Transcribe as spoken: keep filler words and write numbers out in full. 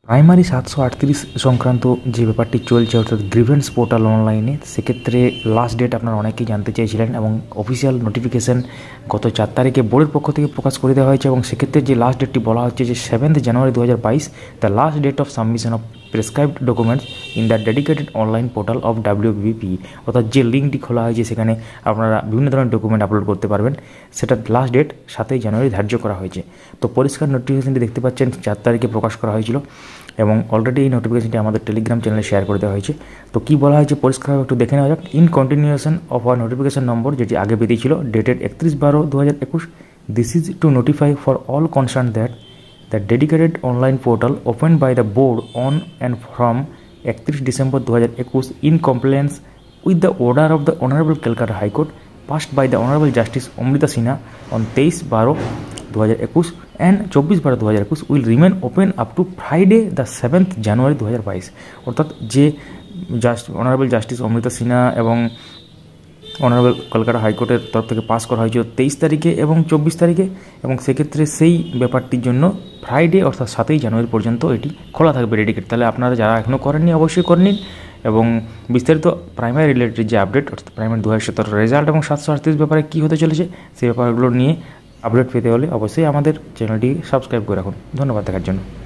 Primary সাতশো আটত্রিশ সংক্রান্ত যে ব্যাপারটি চলছে অর্থাৎ গ্রিভেন্স পোর্টাল অনলাইনে, সেক্ষেত্রে লাস্ট ডেট আপনারা অনেকেই জানতে চেয়েছিলেন এবং অফিসিয়াল নোটিফিকেশান গত চার তারিখে বোর্ডের পক্ষ থেকে প্রকাশ করে দেওয়া হয়েছে এবং সেক্ষেত্রে যে লাস্ট ডেটটি বলা হচ্ছে যে সেভেন্থ জানুয়ারি দু হাজার বাইশ the last date of submission of prescribed documents in the dedicated online portal of WBP, অর্থাৎ যে লিঙ্কটি খোলা হয়েছে সেখানে আপনারা বিভিন্ন ধরনের ডকুমেন্ট আপলোড করতে পারবেন, সেটার লাস্ট ডেট সাতই জানুয়ারি ধার্য করা হয়েছে। তো পরিষ্কার নোটিফিকেশনটি দেখতে পাচ্ছেন চার তারিখে প্রকাশ করা হয়েছিল এবং অলরেডি এই নোটিফিকেশনটি আমাদের টেলিগ্রাম চ্যানেলে শেয়ার করে দেওয়া হয়েছে। তো কী বলা হয়েছে পরিষ্কারভাবে একটু দেখে নেওয়া যাক। In continuation of our notification number, যেটি আগে বেরিয়েছিল, ডেটেড একত্রিশ বারো দু হাজার একুশ, this is to notify for all concern that the dedicated online portal open by the board on and from একত্রিশ ডিসেম্বর দু হাজার একুশ in compliance with the order of the honourable Calcutta high court passed by the honourable justice Amrita Sinha on তেইশ বারো দু হাজার একুশ and চব্বিশ বারো দু হাজার একুশ will remain open up to Friday the seventh January দু হাজার বাইশ। অর্থাৎ যে just honourable justice Amrita Sinha এবং অনারেবল কলকাতা হাইকোর্টের তরফ থেকে পাস করা হয়েছিল তেইশ তারিখে এবং চব্বিশ তারিখে, এবং সেক্ষেত্রে সেই ব্যাপারটির জন্য ফ্রাইডে অর্থাৎ সাতই জানুয়ারি পর্যন্ত এটি খোলা থাকবে ডেডিকেট। তাহলে আপনারা যারা এখনও করেননি অবশ্যই করে নিন এবং বিস্তারিত প্রাইমারি রিলেটেড যে আপডেট অর্থাৎ প্রাইমারি দু হাজার সতেরো রেজাল্ট এবং সাতশো আটত্রিশ ব্যাপারে কী হতে চলেছে সেই ব্যাপারগুলো নিয়ে আপডেট পেতে হলে অবশ্যই আমাদের চ্যানেলটি সাবস্ক্রাইব করে রাখুন। ধন্যবাদ দেখার জন্য।